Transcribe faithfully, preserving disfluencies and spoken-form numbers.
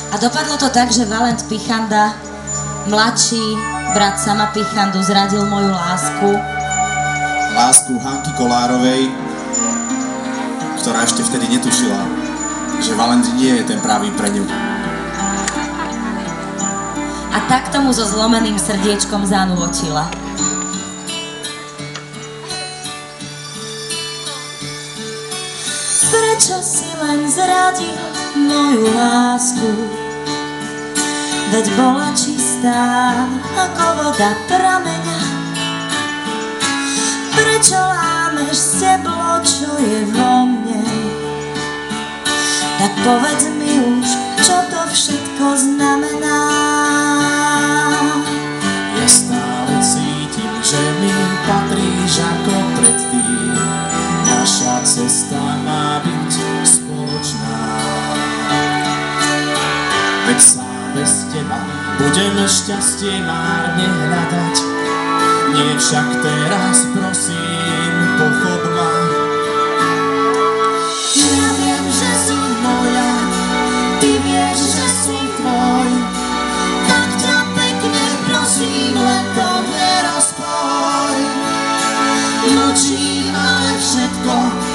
A dopadlo to tak, že Valent Pichanda, mladší brat Sama Pichandu, zradil moju lásku. Lásku Hanky Kolárovej, ktorá ešte vtedy netušila, že Valent nie je ten pravý pre ňu. A tak tomu so zlomeným srdiečkom zanúotila. Prečo si len zradil moju lásku? Veď bola čistá ako voda prameňa. Prečo lámeš steblo, čo je vo mne? Tak povedz mi už, čo to všetko znamená. Ja stále cítim, že mi patríš ako predtým. Naša cesta má byť spoločná. Veď sám bez teba budeme šťastie márne hľadať. Nie však teraz, prosím, pochop ma. Ja viem, že si moja, ty vieš, že som tvoj. Tak ťa pekne prosím, len to nerozpoj. Mlčím, ale všetko